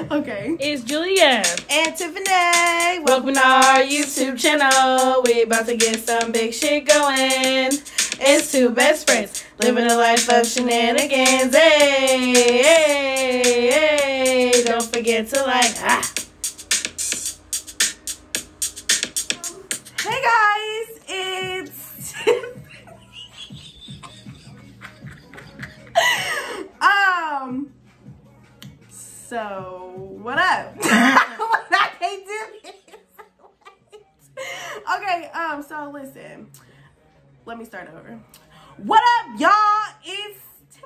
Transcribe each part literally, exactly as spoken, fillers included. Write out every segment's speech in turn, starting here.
Okay. It's Julia. And Tiffany. Welcome to our YouTube channel. We about to get some big shit going. It's two best friends living a life of shenanigans. Hey, hey, hey. Don't forget to like. Ah. Hey guys, it's um. So what up? I can't do this. Okay. Um. So listen. Let me start over. What up, y'all? It's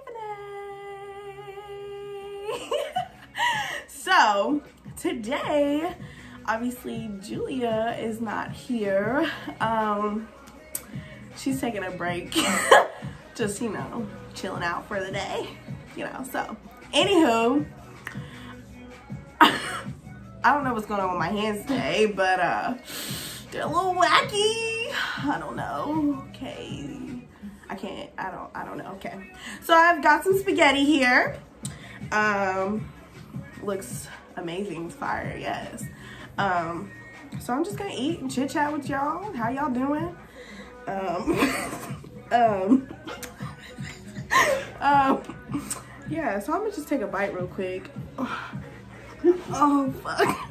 Tiffany. So today, obviously, Julia is not here. Um, she's taking a break. Just, you know, chilling out for the day. You know, so, anywho, I don't know what's going on with my hands today, but, uh, they're a little wacky. I don't know. Okay. I can't, I don't, I don't know. Okay. So, I've got some spaghetti here. Um, looks amazing. It's fire, yes. Um, so I'm just gonna eat and chit chat with y'all. How y'all doing? Um, um, um, yeah, so I'm gonna just take a bite real quick. Oh, oh fuck.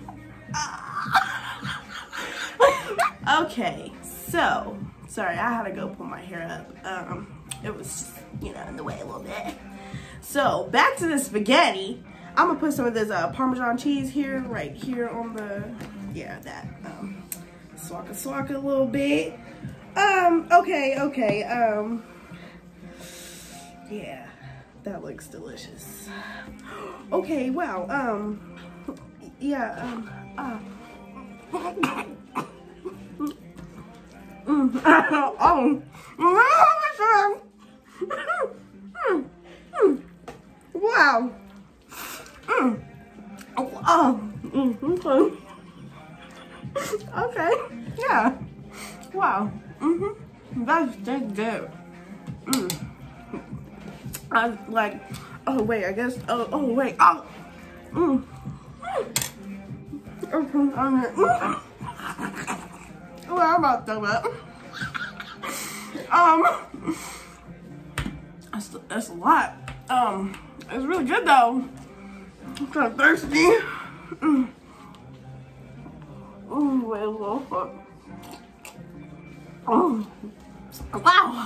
Okay, so, sorry, I had to go pull my hair up. Um, it was, you know, in the way a little bit. So, back to the spaghetti. I'm gonna put some of this uh, Parmesan cheese here, right here on the, yeah, that, um, swaka swaka a little bit. Um, okay, okay, um, yeah, that looks delicious. Okay, wow, um, yeah, um, uh, mm, oh, wow. Mm. Oh, oh. Mm, okay. Okay. Yeah. Wow. Mm-hmm. That's that's good. Mm. I like. Oh wait. I guess. Oh. Oh wait. Oh. Mm. Okay. Mm. Oh, I'm about to throw up. Um. That's that's a lot. Um. It's really good though. I'm kind of thirsty. Mm. Mm, wait a little fuck. Oh. Wow.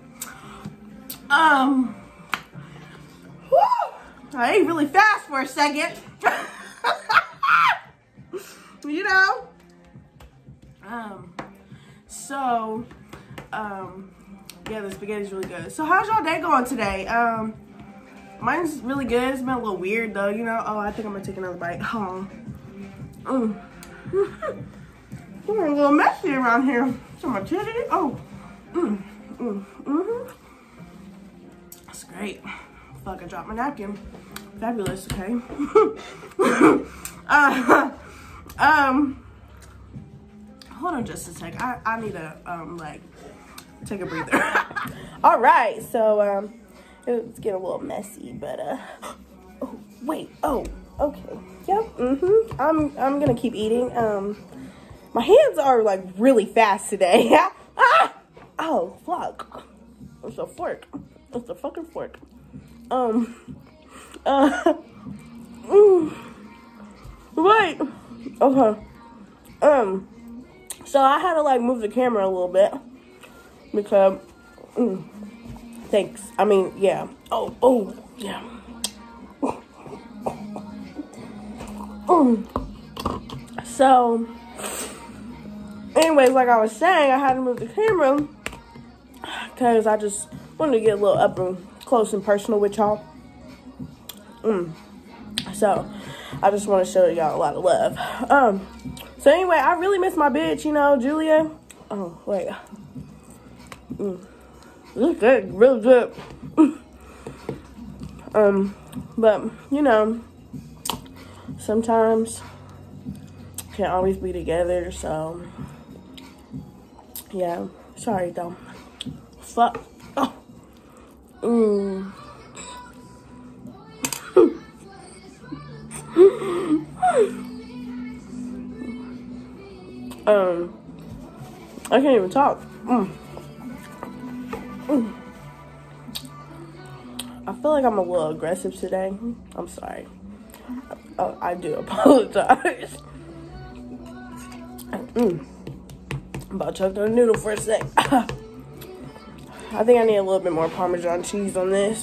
Um. Whew. I ate really fast for a second. You know? Um. So, um, yeah, the spaghetti's really good. So, how's y'all day going today? Um. Mine's really good. It's been a little weird though, you know. Oh, I think I'm gonna take another bite. Oh, mm. We're a little messy around here. So my titty. Oh, mm, mm, mm-hmm. That's great. Fuck, I dropped my napkin. Fabulous. Okay. uh, um, hold on just a sec. I I need to um like take a breather. All right. So um. It's getting a little messy, but uh oh wait, oh, okay. Yep, mm-hmm. I'm I'm gonna keep eating. Um my hands are like really fast today. Ah! Oh fuck. It's a fork. It's a fucking fork. Um uh mm, wait. Okay. Um so I had to like move the camera a little bit because mm, thanks. I mean, yeah. Oh, oh, yeah. Mm. So, anyways, like I was saying, I had to move the camera because I just wanted to get a little up and close and personal with y'all. Mm. So, I just want to show y'all a lot of love. Um. So anyway, I really miss my bitch, you know, Julia. Oh, wait. Mm. It's good, real good. um, but you know, sometimes can't always be together. So yeah, sorry though. Fuck. Oh. Mm. Um, I can't even talk. Mm. Mm. I feel like I'm a little aggressive today. I'm sorry. I, I do apologize. Mm. I'm about to choke on a noodle for a sec. I think I need a little bit more Parmesan cheese on this.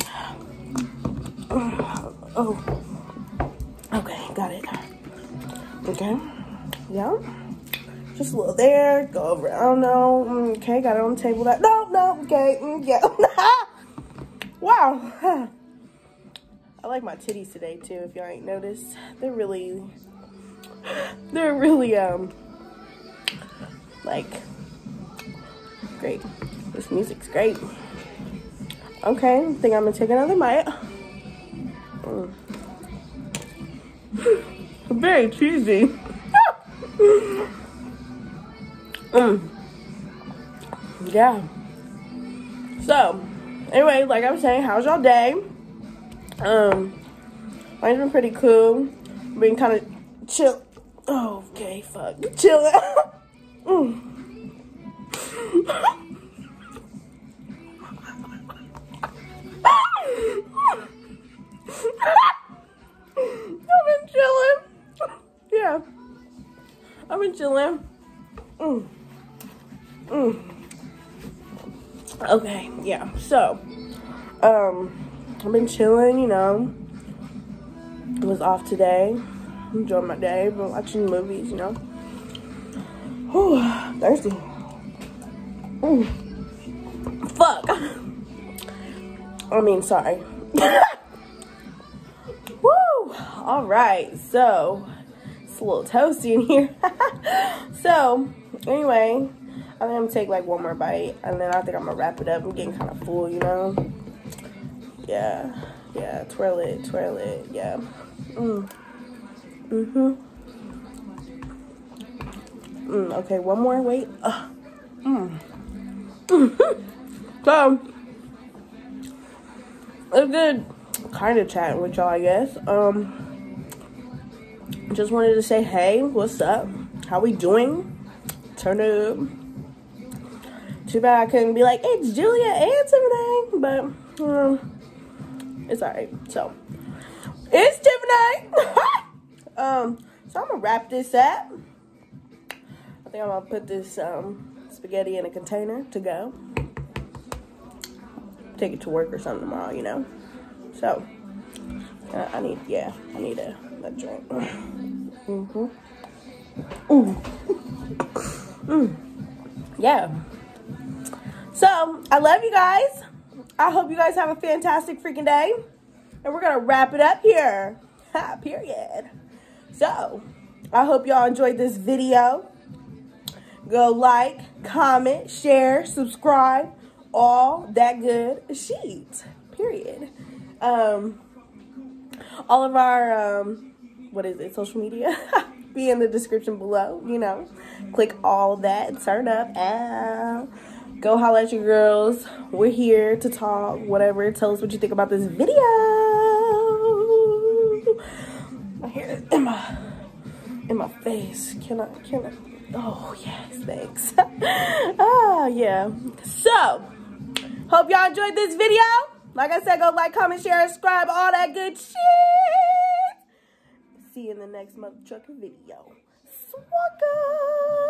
Oh. Okay, got it. Okay. Yeah. Just a little there. Go over. I don't know. Okay, got it on the table. That. No, no. Okay. Mm, yeah. Wow. I like my titties today too. If y'all ain't noticed, they're really, they're really um, like great. This music's great. Okay, I think I'm gonna take another bite. Mm. Very cheesy. mm. Yeah. So, anyway, like I was saying, how's y'all day? Um, mine's been pretty cool. Been kind of chill. Oh, okay, fuck. Chill out. mm. I've been chilling. Yeah. I've been chilling. Mm. Mm. Okay, yeah. So, um, I've been chilling, you know. I was off today. Enjoying my day. Been watching movies, you know. Whew, thirsty. Mm. Fuck. I mean, sorry. Woo! Alright, so it's a little toasty in here. So, anyway, I think I'm gonna take like one more bite and then I think I'm gonna wrap it up. I'm getting kind of full, you know. Yeah, yeah, twirl it, twirl it, yeah. Mm. Mm-hmm. Mm, okay, one more, wait. Uh, mm. Mm-hmm. So, it's good kind of chatting with y'all, I guess. Um, just wanted to say, hey, what's up? How we doing? Turn up. Too bad I couldn't be like, it's Julia and Tiffany, but, um, it's alright. So, it's Tiffany. um, so I'm gonna wrap this up. I think I'm gonna put this um spaghetti in a container to go. Take it to work or something tomorrow, you know. So, uh, I need, yeah, I need a, a drink. Mm-hmm. Ooh. Mm. Yeah. So, I love you guys. I hope you guys have a fantastic freaking day. And we're going to wrap it up here. Ha, period. So, I hope y'all enjoyed this video. Go like, comment, share, subscribe. All that good shit. Period. Um, all of our, um, what is it, social media? Be in the description below, you know. Click all that. Turn up. Ow. Go holla at your girls. We're here to talk, whatever. Tell us what you think about this video. My hair is in my, in my face. Can I, can I? Oh, yes, thanks. Ah, yeah. So, hope y'all enjoyed this video. Like I said, go like, comment, share, subscribe, all that good shit. See you in the next mother trucker video. Swagger.